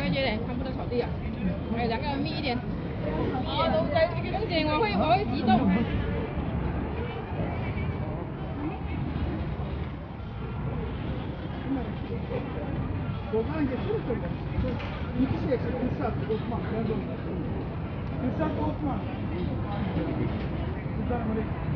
小姐嘞，看不到草地啊。哎，两个人密一点。啊，都在这个东西，我会移动。 Oradan geçirirse iki şey, Kürşat, Osman, pardon. Kürşat, Osman. Selamünaleyküm.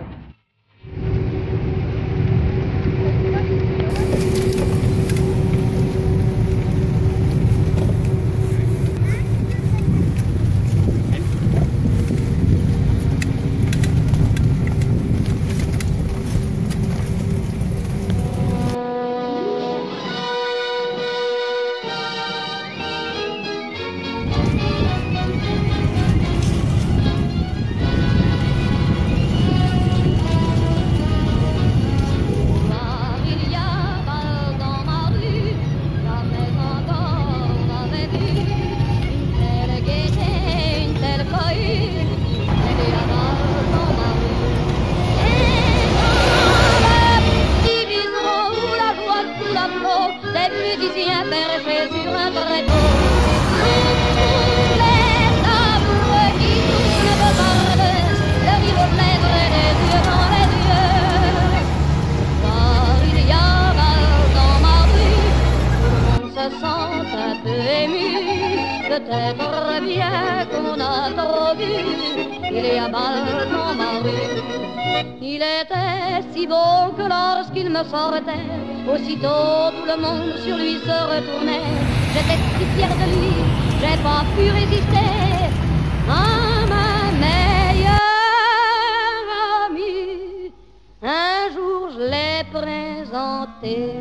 Peut-être bien qu'on a trop vu, il y a mal dans ma rue. Il était si beau que lorsqu'il me sortait, aussitôt tout le monde sur lui se retournait. J'étais si fière de lui, j'ai pas pu résister à ma meilleure amie. Un jour je l'ai présenté.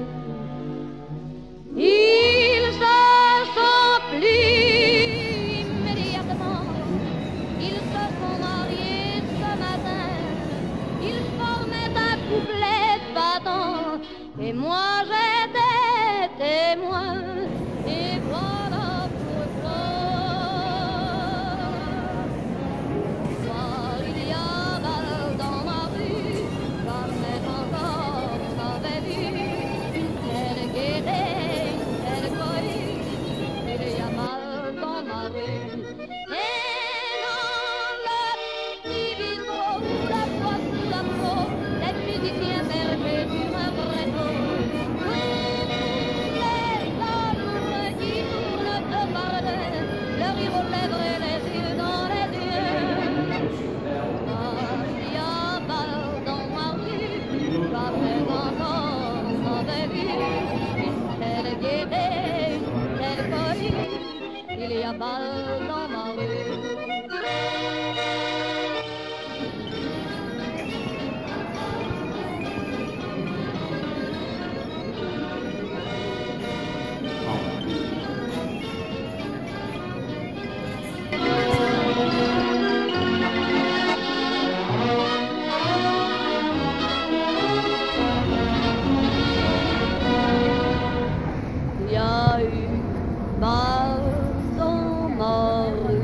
Ils se sont plis immédiatement. Ils se sont mariés ce matin. Ils formaient un couplet battant. Et moi j'étais témoin. Et voilà pourquoi. Car il y a mal dans ma rue. Jamais encore on avait vu une telle gaieté. Il y a mal dans ma rue. Et dans le petit bistrot où la voix sous la peau, les musiciens bergers sur un tréteau. Les hommes qui tournent de par-deux, le rire aux lèvres et les yeux dans les yeux. Ah, il y a mal dans ma rue, jamais encore on avait vu une telle gaieté. Il y a mal dans ma rue. Il y a eu mal dans ma rue.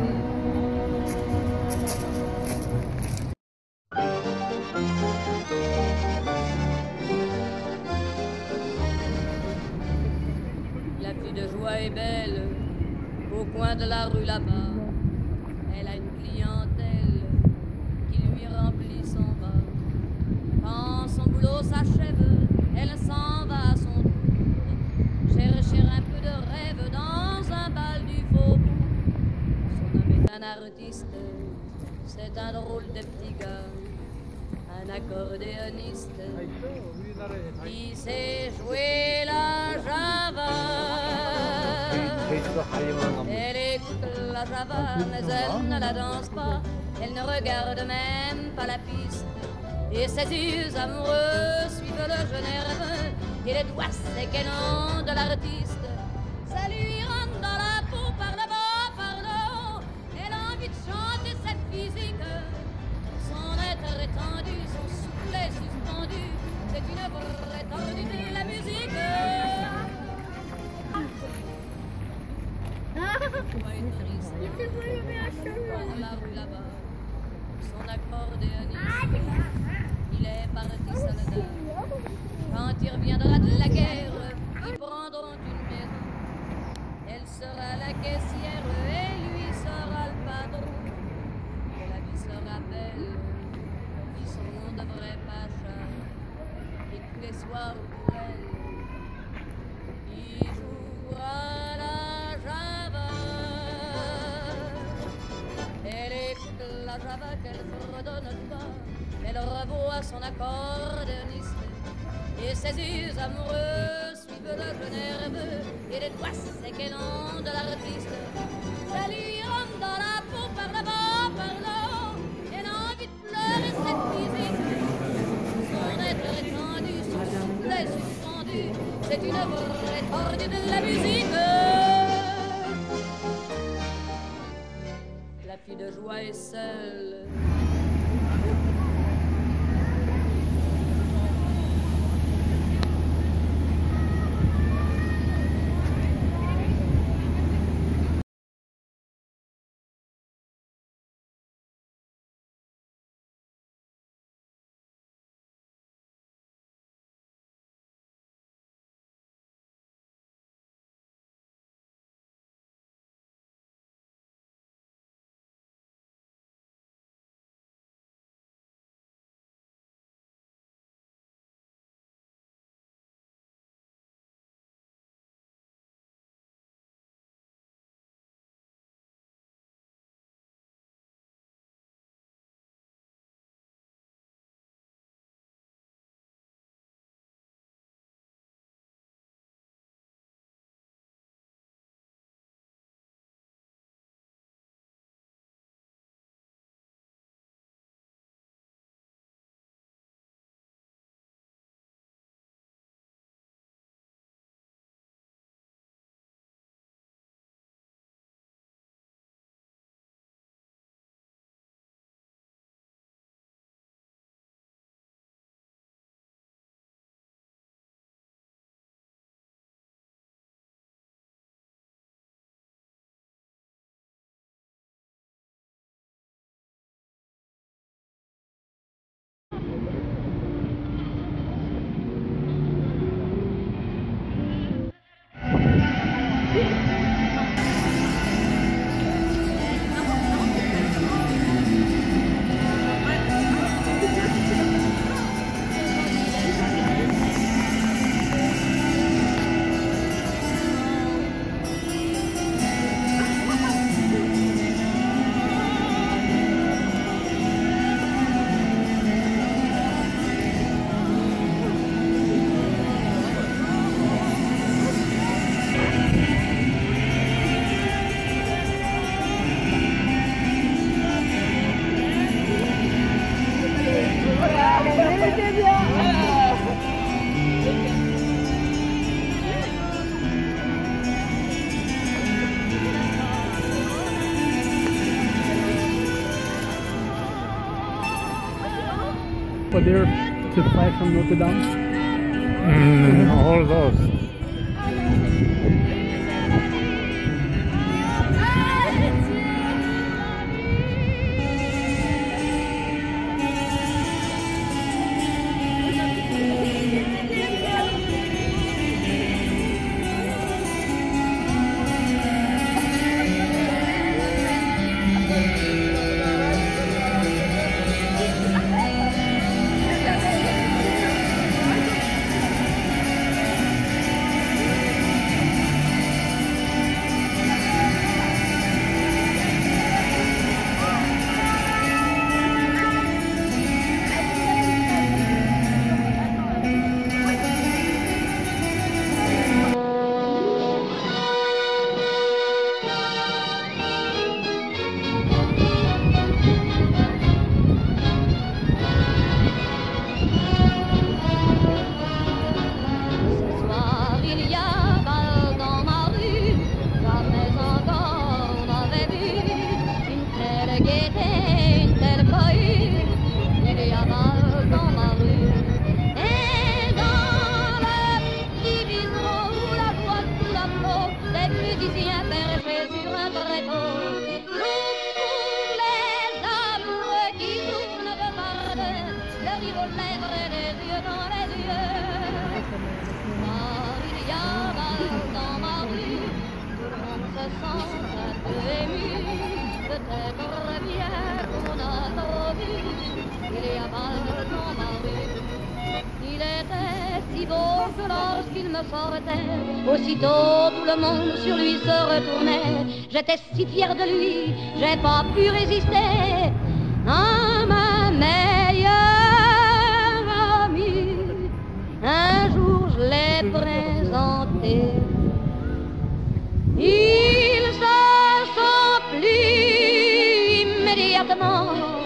La fille de joie est belle au coin de la rue là-bas. Elle a une clientèle qui lui remplit son bas. Quand son boulot s'achève, elle s'en va à son tour chercher un peu de rêve dans un bal du faubourg. Son homme est un artiste, c'est un drôle de petit gars, un accordéoniste qui sait jouer la java. Elle écoute la java, mais elle ne la danse pas, elle ne regarde même pas la piste. Et ses yeux amoureux suivent le jeune nerveux et les doigts séquennants de l'artiste. Ça lui rentre dans la peau par le bas, par le haut. Elle a envie de chanter cette physique. Son être étendu, son soufflet suspendu. C'est une vraie tendue de la musique. Dans la rue là-bas, son accordéoniste, il est parti soldat. Quand il reviendra de la guerre, ils prendront une maison. Elle sera la caisse soir pour elle qui jouera la java. Elle écoute la java qu'elle fredonne tout bas, elle revoit son accordéoniste et ses yeux amoureux suivent le jeu nerveux et les doigts secs et lents de l'artiste. Ça lui rentre dans la peau par le bas, par le haut, elle a envie de pleurer cette musique. Son être étendu, son souffle est suspendu, c'est une vraie tordue de la musique. La fille de joie est seule. For there to fly from Notre Dame. All those. Il était si beau que lorsqu'il me sortait, aussitôt tout le monde sur lui se retournait. J'étais si fière de lui, j'ai pas pu résister à ma meilleure amie. Un jour je l'ai présenté, il se sent plus immédiatement